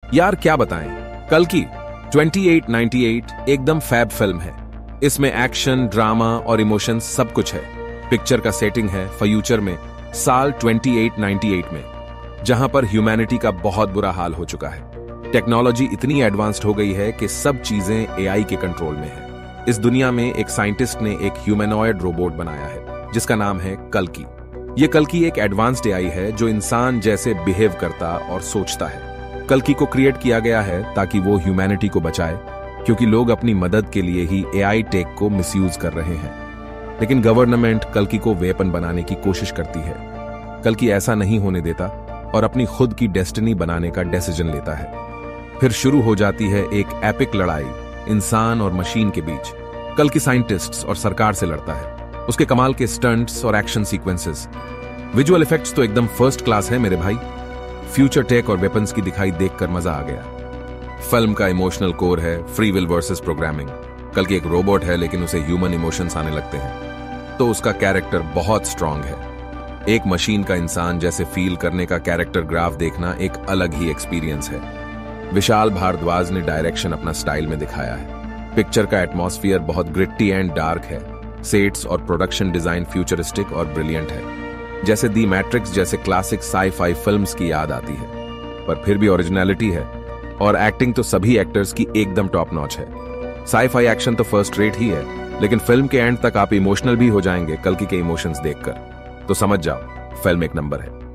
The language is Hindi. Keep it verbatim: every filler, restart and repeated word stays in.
यार क्या बताएं, कल्कि अट्ठाईस सौ अट्ठानवे एकदम फैब फिल्म है। इसमें एक्शन, ड्रामा और इमोशंस सब कुछ है। पिक्चर का सेटिंग है फ्यूचर में, साल अट्ठाईस सौ अट्ठानवे में, जहां पर ह्यूमैनिटी का बहुत बुरा हाल हो चुका है। टेक्नोलॉजी इतनी एडवांस्ड हो गई है कि सब चीजें एआई के कंट्रोल में है। इस दुनिया में एक साइंटिस्ट ने एक ह्यूमैनॉइड रोबोट बनाया है जिसका नाम है कल्कि। ये कल्कि एक एडवांस्ड एआई है जो इंसान जैसे बिहेव करता और सोचता है। कल्कि को क्रिएट किया गया है ताकि वो ह्यूमैनिटी को बचाए, क्योंकि लोग अपनी मदद के लिए ही एआई टेक को मिसयूज कर रहे हैं। लेकिन गवर्नमेंट कल्कि को वेपन बनाने की कोशिश करती है। कल्कि ऐसा नहीं होने देता और अपनी खुद की डेस्टिनी बनाने का डिसीजन लेता है। फिर शुरू हो जाती है एक एपिक लड़ाई इंसान और मशीन के बीच। कल्कि साइंटिस्ट्स और सरकार से लड़ता है। उसके कमाल के स्टंट्स और एक्शन सीक्वेंसेस, विजुअल इफेक्ट्स तो एकदम फर्स्ट क्लास है मेरे भाई। फ्यूचर टेक और वेपन्स की दिखाई देखकर मजा आ गया। फिल्म का इमोशनल कोर है फ्री विल वर्सेस प्रोग्रामिंग। कल्कि एक रोबोट है लेकिन उसे ह्यूमन इमोशंस आने लगते हैं, तो उसका कैरेक्टर बहुत स्ट्रांग है। एक मशीन का इंसान जैसे फील करने का कैरेक्टर ग्राफ देखना एक अलग ही एक्सपीरियंस है। विशाल भारद्वाज ने डायरेक्शन अपना स्टाइल में दिखाया है। पिक्चर का एटमॉस्फेयर बहुत ग्रिट्टी एंड डार्क है। सेट्स और प्रोडक्शन डिजाइन फ्यूचरिस्टिक और ब्रिलियंट है, जैसे दी मैट्रिक्स जैसे क्लासिक साई-फाई फिल्म्स की याद आती है। पर फिर भी ओरिजिनलिटी है और एक्टिंग तो सभी एक्टर्स की एकदम टॉप नॉच है। साई-फाई एक्शन तो फर्स्ट रेट ही है, लेकिन फिल्म के एंड तक आप इमोशनल भी हो जाएंगे कल्कि के इमोशंस देखकर। तो समझ जाओ, फिल्म एक नंबर है।